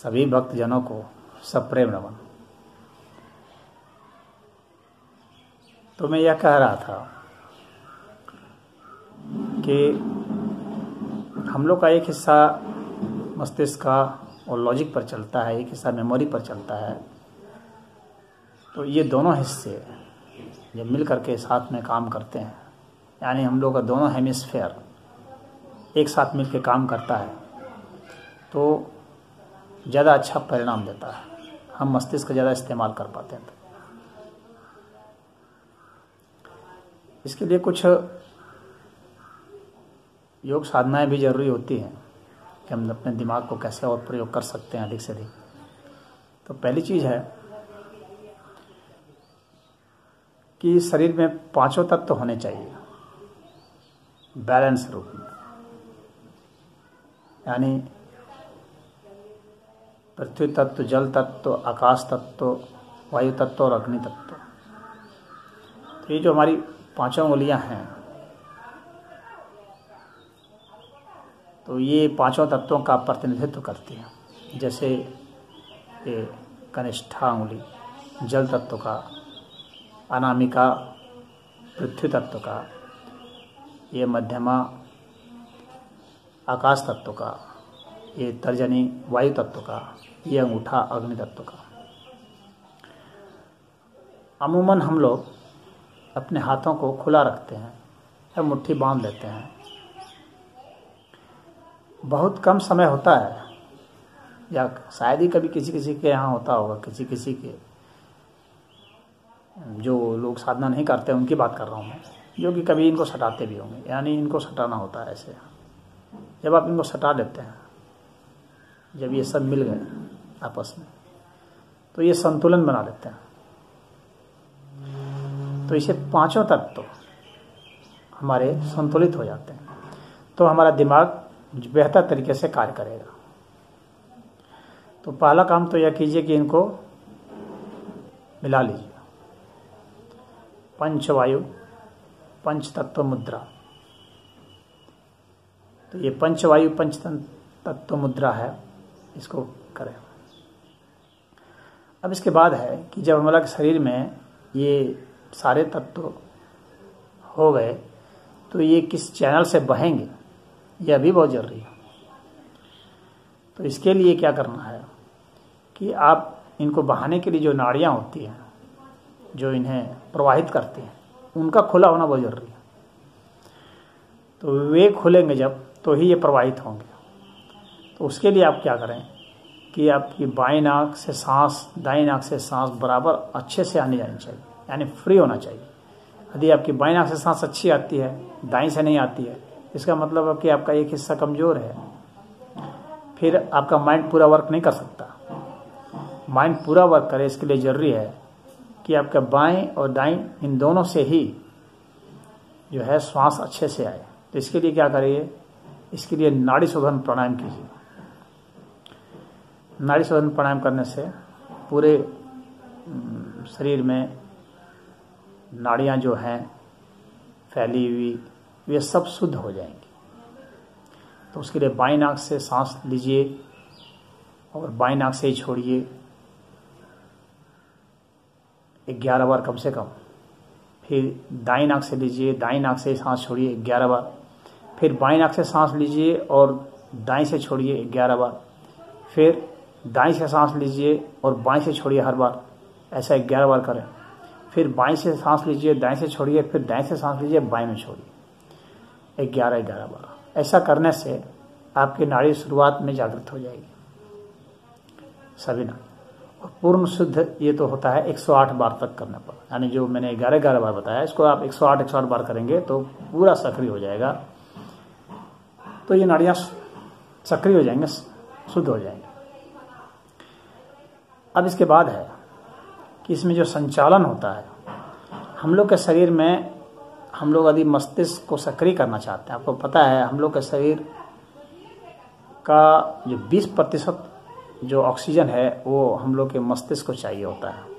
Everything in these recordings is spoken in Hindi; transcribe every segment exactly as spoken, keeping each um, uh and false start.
सभी भक्तजनों को सप्रेम नमन। तो मैं यह कह रहा था कि हम लोग का एक हिस्सा मस्तिष्क का और लॉजिक पर चलता है, एक हिस्सा मेमोरी पर चलता है। तो ये दोनों हिस्से जब मिल करके साथ में काम करते हैं, यानी हम लोग का दोनों हेमिस्फेयर एक साथ मिल के काम करता है, तो ज़्यादा अच्छा परिणाम देता है। हम मस्तिष्क का ज़्यादा इस्तेमाल कर पाते हैं। इसके लिए कुछ योग साधनाएं भी ज़रूरी होती हैं कि हम अपने दिमाग को कैसे और प्रयोग कर सकते हैं अधिक से अधिक। तो पहली चीज़ है कि शरीर में पांचों तत्व तो होने चाहिए बैलेंस रूप में, यानी पृथ्वी तत्व, जल तत्व, आकाश तत्व, वायु तत्व और अग्नि तत्व। तो ये जो हमारी पांचों उंगलियां हैं, तो ये पांचों तत्वों का प्रतिनिधित्व करती हैं। जैसे ये कनिष्ठा उंगली जल तत्व का, अनामिका पृथ्वी तत्व का, ये मध्यमा आकाश तत्व का, ये तर्जनी वायु तत्व का, ये अंगूठा अग्नि तत्व का। अमूमन हम लोग अपने हाथों को खुला रखते हैं या मुट्ठी बांध लेते हैं। बहुत कम समय होता है, या शायद ही कभी किसी किसी के यहाँ होता होगा, किसी किसी के जो लोग साधना नहीं करते उनकी बात कर रहा हूँ मैं, जो कि कभी इनको सटाते भी होंगे। यानी इनको सटाना होता है ऐसे, जब आप इनको सटा देते हैं, जब ये सब मिल गए आपस में, तो ये संतुलन बना लेते हैं। तो इसे पांचों तत्व हमारे संतुलित हो जाते हैं, तो हमारा दिमाग बेहतर तरीके से कार्य करेगा। तो पहला काम तो यह कीजिए कि इनको मिला लीजिए। पंचवायु पंच तत्व मुद्रा। तो ये पंचवायु पंच तत्व मुद्रा है, इसको करें। अब इसके बाद है कि जब हमारे शरीर में ये सारे तत्व हो गए, तो ये किस चैनल से बहेंगे, यह भी बहुत जरूरी है। तो इसके लिए क्या करना है कि आप इनको बहाने के लिए जो नाड़ियाँ होती हैं, जो इन्हें प्रवाहित करती हैं, उनका खुला होना बहुत जरूरी है। तो वे खुलेंगे जब, तो ही ये प्रवाहित होंगे। तो उसके लिए आप क्या करें कि आपकी बाएं नाक से सांस, दाएं नाक से सांस बराबर अच्छे से आने जानी चाहिए, यानी फ्री होना चाहिए। यदि आपकी बाएं नाक से सांस अच्छी आती है, दाएं से नहीं आती है, इसका मतलब है कि आपका एक हिस्सा कमज़ोर है, फिर आपका माइंड पूरा वर्क नहीं कर सकता। माइंड पूरा वर्क करे, इसके लिए ज़रूरी है कि आपका बाएं और दाएं इन दोनों से ही जो है श्वास अच्छे से आए। तो इसके लिए क्या करिए, इसके लिए नाड़ी शोधन प्राणायाम कीजिए। नाड़ी शोधन प्राणायाम करने से पूरे शरीर में नाड़ियाँ जो हैं फैली हुई, वे सब शुद्ध हो जाएंगी। तो उसके लिए बाईं नाक से सांस लीजिए और बाईं नाक से ही छोड़िए ग्यारह बार कम से कम। फिर दाईं नाक से लीजिए, दाईं नाक से सांस छोड़िए ग्यारह बार। फिर बाईं नाक से सांस लीजिए और दाईं से छोड़िए ग्यारह बार। फिर दाईं से सांस लीजिए और बाईं से छोड़िए हर बार, ऐसा ग्यारह बार करें। फिर बाईं से सांस लीजिए, दाईं से छोड़िए, फिर दाईं से सांस लीजिए, बाईं में छोड़िए, ग्यारह ग्यारह बार। ऐसा करने से आपकी नाड़ी शुरुआत में जागृत हो जाएगी सभी नाड़ी। और पूर्ण शुद्ध ये तो होता है एक सौ आठ बार तक करने पर, यानी जो मैंने ग्यारह ग्यारह बार बताया, इसको आप एक सौ आठ एक सौ आठ बार करेंगे तो पूरा सक्रिय हो जाएगा। तो ये नाड़ियाँ सक्रिय हो जाएंगे, शुद्ध हो जाएंगे। अब इसके बाद है कि इसमें जो संचालन होता है, हम लोग के शरीर में, हम लोग यदि मस्तिष्क को सक्रिय करना चाहते हैं, आपको पता है हम लोग के शरीर का जो बीस प्रतिशत जो ऑक्सीजन है वो हम लोग के मस्तिष्क को चाहिए होता है।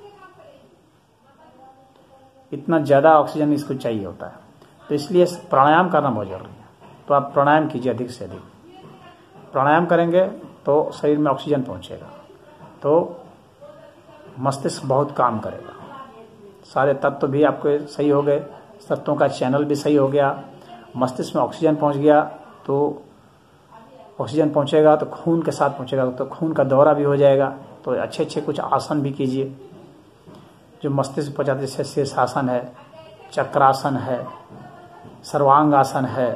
इतना ज़्यादा ऑक्सीजन इसको चाहिए होता है। तो इसलिए प्राणायाम करना बहुत जरूरी है। तो आप प्राणायाम कीजिए अधिक से अधिक। प्राणायाम करेंगे तो शरीर में ऑक्सीजन पहुंचेगा, तो मस्तिष्क बहुत काम करेगा। सारे तत्व भी आपके सही हो गए, तत्वों का चैनल भी सही हो गया, मस्तिष्क में ऑक्सीजन पहुंच गया, तो ऑक्सीजन पहुंचेगा तो खून के साथ पहुंचेगा, तो खून का दौरा भी हो जाएगा। तो अच्छे अच्छे कुछ आसन भी कीजिए जो मस्तिष्क पहुंचाते, जैसे शीर्षासन है, चक्रासन है, सर्वांग आसन है,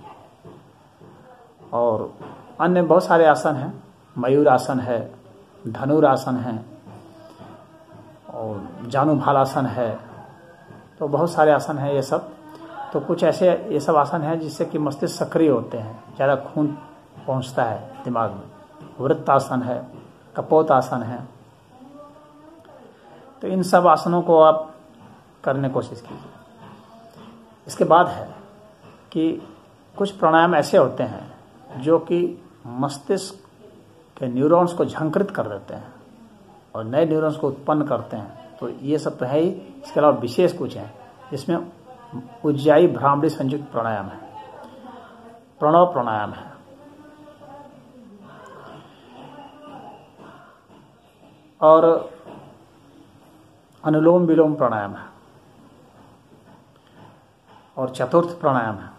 और अन्य बहुत सारे आसन हैं, मयूर आसन है, धनुर आसन है, और जानुभालासन है। तो बहुत सारे आसन हैं ये सब। तो कुछ ऐसे ये सब आसन हैं जिससे कि मस्तिष्क सक्रिय होते हैं, ज़्यादा खून पहुंचता है दिमाग में। वृत्तासन है, कपोत आसन है। तो इन सब आसनों को आप करने की कोशिश कीजिए। इसके बाद है कि कुछ प्राणायाम ऐसे होते हैं जो कि मस्तिष्क के न्यूरॉन्स को झंकृत कर देते हैं और नए न्यूरॉन्स को उत्पन्न करते हैं। तो ये सब तो है ही, इसके अलावा विशेष कुछ है जिसमें उज्जाई भ्रामरी संयुक्त प्राणायाम है, प्रणव प्राणायाम है, और अनुलोम विलोम प्राणायाम है, और चतुर्थ प्राणायाम है।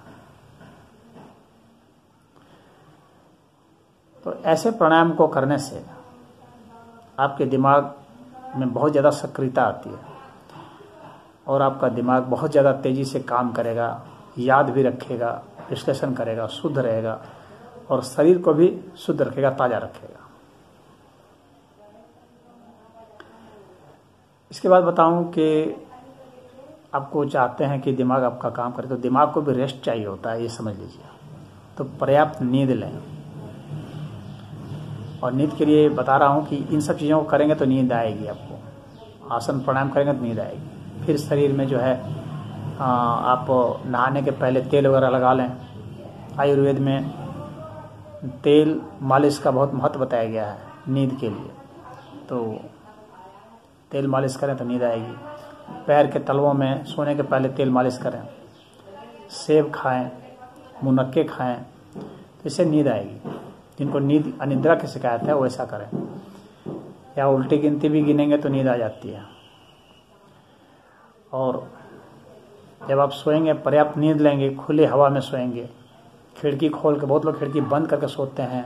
तो ऐसे प्राणायाम को करने से आपके दिमाग में बहुत ज़्यादा सक्रियता आती है और आपका दिमाग बहुत ज़्यादा तेज़ी से काम करेगा, याद भी रखेगा, विश्लेषण करेगा, शुद्ध रहेगा और शरीर को भी शुद्ध रखेगा, ताज़ा रखेगा। इसके बाद बताऊं कि आपको चाहते हैं कि दिमाग आपका काम करे, तो दिमाग को भी रेस्ट चाहिए होता है, ये समझ लीजिए। तो पर्याप्त नींद लें, और नींद के लिए बता रहा हूँ कि इन सब चीज़ों को करेंगे तो नींद आएगी आपको। आसन प्राणायाम करेंगे तो नींद आएगी। फिर शरीर में जो है आ, आप नहाने के पहले तेल वगैरह लगा लें। आयुर्वेद में तेल मालिश का बहुत महत्व बताया गया है नींद के लिए, तो तेल मालिश करें तो नींद आएगी। पैर के तलवों में सोने के पहले तेल मालिश करें। सेब खाएं, मुनक्के खाएं, तो इससे नींद आएगी। जिनको नींद अनिद्रा की शिकायत है वो ऐसा करें, या उल्टी गिनती भी गिनेंगे तो नींद आ जाती है। और जब आप सोएंगे पर्याप्त नींद लेंगे, खुले हवा में सोएंगे, खिड़की खोल के, बहुत लोग खिड़की बंद करके सोते हैं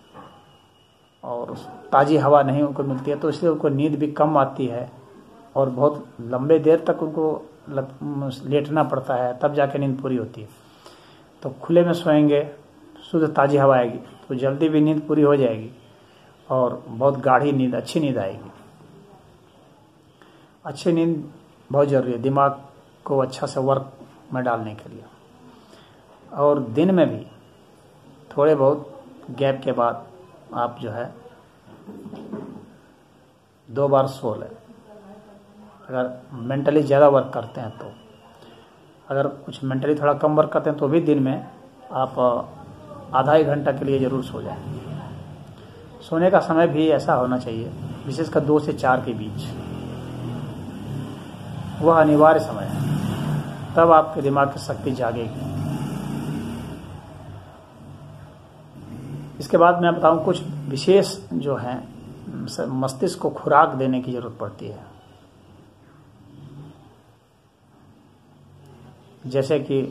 और ताज़ी हवा नहीं उनको मिलती है, तो इसलिए उनको नींद भी कम आती है और बहुत लंबे देर तक उनको लेटना पड़ता है, तब जाके नींद पूरी होती है। तो खुले में सोएंगे, शुद्ध ताज़ी हवा आएगी तो जल्दी भी नींद पूरी हो जाएगी और बहुत गाढ़ी नींद, अच्छी नींद आएगी। अच्छी नींद बहुत ज़रूरी है दिमाग को अच्छा से वर्क में डालने के लिए। और दिन में भी थोड़े बहुत गैप के बाद आप जो है दो बार सो लें, अगर मेंटली ज़्यादा वर्क करते हैं तो। अगर कुछ मेंटली थोड़ा कम वर्क करते हैं तो भी दिन में आप आधा एक घंटा के लिए ज़रूर सो जाएं। सोने का समय भी ऐसा होना चाहिए, विशेषकर दो से चार के बीच, वह अनिवार्य समय है, तब आपके दिमाग की शक्ति जागेगी। इसके बाद मैं बताऊं कुछ विशेष जो है मस्तिष्क को खुराक देने की जरूरत पड़ती है। जैसे कि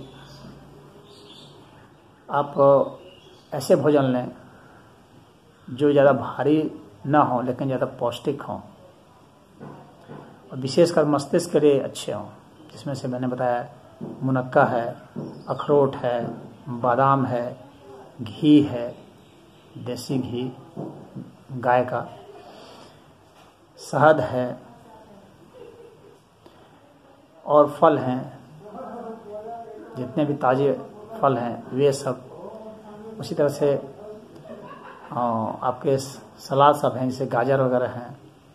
आप ऐसे भोजन लें जो ज़्यादा भारी ना हो लेकिन ज़्यादा पौष्टिक हों और विशेषकर मस्तिष्क के लिए अच्छे हों, जिसमें से मैंने बताया मुनक्का है, अखरोट है, बादाम है, घी है, देसी घी गाय का, शहद है और फल हैं, जितने भी ताज़े फल हैं वे सब। उसी तरह से आपके सलाद सब हैं, जैसे गाजर वगैरह हैं।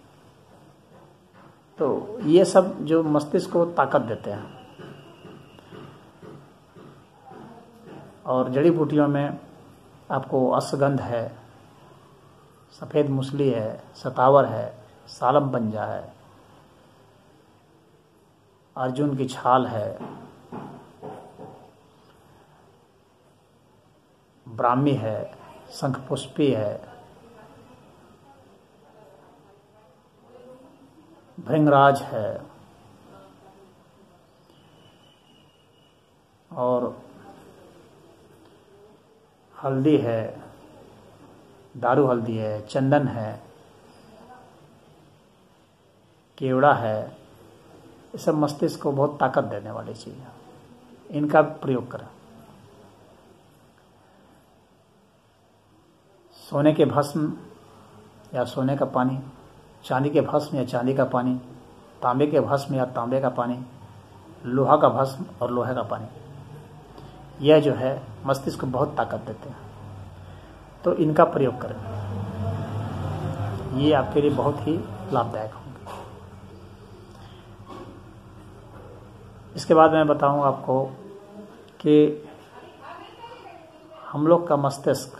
तो ये सब जो मस्तिष्क को ताकत देते हैं। और जड़ी बूटियों में आपको अश्वगंध है, सफ़ेद मूसली है, सतावर है, सालम पंजा है, अर्जुन की छाल है, ब्राह्मी है, शंखपुष्पी है, भृंगराज है और हल्दी है, दारू हल्दी है, चंदन है, केवड़ा है, ये सब मस्तिष्क को बहुत ताकत देने वाली चीज़ है। इनका प्रयोग करें। सोने के भस्म या सोने का पानी, चांदी के भस्म या चांदी का पानी, तांबे के भस्म या तांबे का पानी, लोहा का भस्म और लोहे का पानी, यह जो है मस्तिष्क को बहुत ताकत देते हैं। तो इनका प्रयोग करें, ये आपके लिए बहुत ही लाभदायक होंगे। इसके बाद मैं बताऊंगा आपको कि हम लोग का मस्तिष्क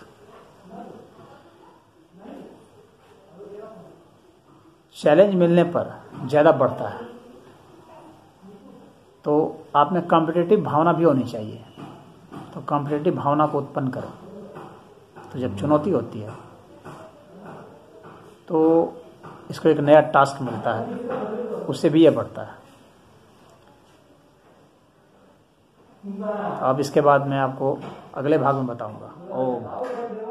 चैलेंज मिलने पर ज़्यादा बढ़ता है, तो आप में कॉम्पिटिटिव भावना भी होनी चाहिए। तो कॉम्पिटिटिव भावना को उत्पन्न करें। तो जब चुनौती होती है तो इसको एक नया टास्क मिलता है, उससे भी यह बढ़ता है। अब इसके बाद मैं आपको अगले भाग में बताऊंगा। ओम।